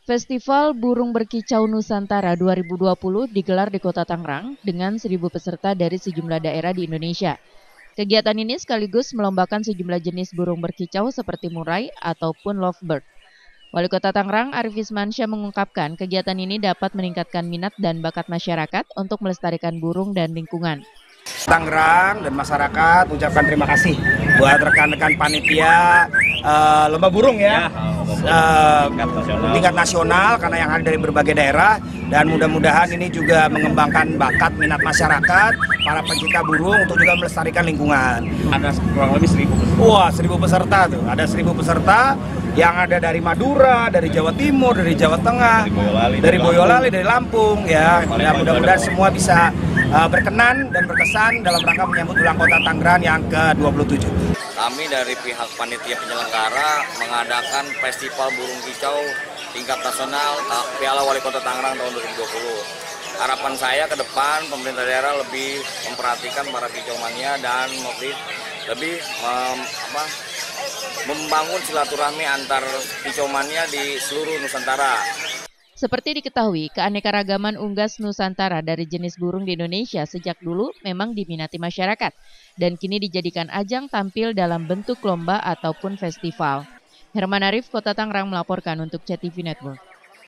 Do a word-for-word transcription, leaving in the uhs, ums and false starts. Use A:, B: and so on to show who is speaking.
A: Festival Burung Berkicau Nusantara dua ribu dua puluh digelar di Kota Tangerang dengan seribu peserta dari sejumlah daerah di Indonesia. Kegiatan ini sekaligus melombakan sejumlah jenis burung berkicau seperti murai ataupun lovebird. Wali Kota Tangerang Arif Ismansyah mengungkapkan kegiatan ini dapat meningkatkan minat dan bakat masyarakat untuk melestarikan burung dan lingkungan.
B: Tangerang dan masyarakat ucapkan terima kasih buat rekan-rekan panitia uh, lomba burung ya, uh, tingkat nasional karena yang ada dari berbagai daerah, dan mudah-mudahan ini juga mengembangkan bakat minat masyarakat para pencipta burung untuk juga melestarikan lingkungan.
C: Ada kurang lebih seribu peserta.
B: Wah, seribu peserta tuh, ada seribu peserta yang ada dari Madura, dari Jawa Timur, dari Jawa Tengah,
C: dari Boyolali,
B: dari, Boyolali, dari Lampung ya. Ya mudah-mudahan semua bisa uh, berkenan dan berkesan dalam rangka menyambut ulang Kota Tangerang yang ke dua puluh tujuh.
D: Kami dari pihak panitia penyelenggara mengadakan Festival Burung Kicau tingkat nasional Piala Wali Kota Tangerang tahun dua ribu dua puluh. Harapan saya ke depan pemerintah daerah lebih memperhatikan para kicau mania dan lebih lebih mem, apa, membangun silaturahmi antar kicau mania di seluruh Nusantara.
A: Seperti diketahui, keanekaragaman unggas Nusantara dari jenis burung di Indonesia sejak dulu memang diminati masyarakat dan kini dijadikan ajang tampil dalam bentuk lomba ataupun festival. Herman Arif, Kota Tangerang melaporkan untuk C T V Network.